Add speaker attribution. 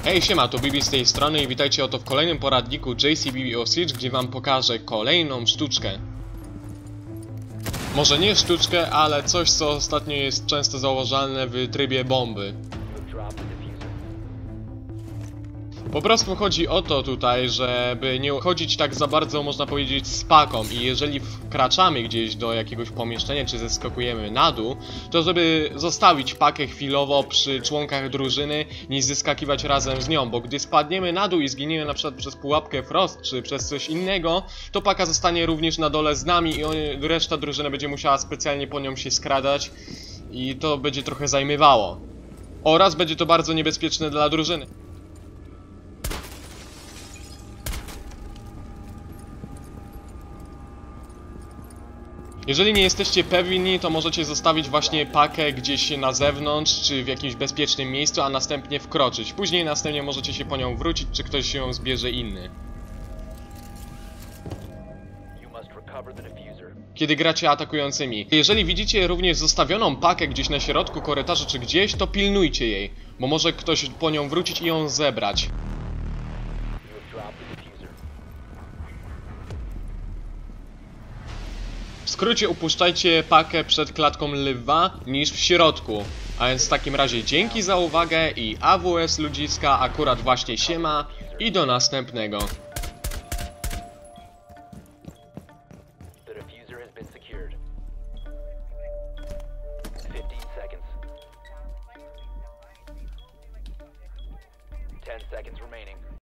Speaker 1: Hej, siema, to Bibi z tej strony i witajcie oto w kolejnym poradniku JCBB o Siege, gdzie wam pokażę kolejną sztuczkę. Może nie sztuczkę, ale coś, co ostatnio jest często zauważalne w trybie bomby. Po prostu chodzi o to tutaj, żeby nie chodzić tak za bardzo, można powiedzieć, z paką i jeżeli wkraczamy gdzieś do jakiegoś pomieszczenia, czy zeskakujemy na dół, to żeby zostawić pakę chwilowo przy członkach drużyny, niż zeskakiwać razem z nią, bo gdy spadniemy na dół i zginiemy na przykład przez pułapkę Frost, czy przez coś innego, to paka zostanie również na dole z nami i reszta drużyny będzie musiała specjalnie po nią się skradać i to będzie trochę zajmowało. Oraz będzie to bardzo niebezpieczne dla drużyny. Jeżeli nie jesteście pewni, to możecie zostawić właśnie pakę gdzieś na zewnątrz, czy w jakimś bezpiecznym miejscu, a następnie wkroczyć. Później następnie możecie się po nią wrócić, czy ktoś ją zbierze inny. Kiedy gracie atakującymi. Jeżeli widzicie również zostawioną pakę gdzieś na środku korytarza, czy gdzieś, to pilnujcie jej, bo może ktoś po nią wrócić i ją zebrać. W skrócie upuszczajcie pakę przed klatką lwa niż w środku. A więc w takim razie dzięki za uwagę i AWS ludziska akurat właśnie siema i do następnego.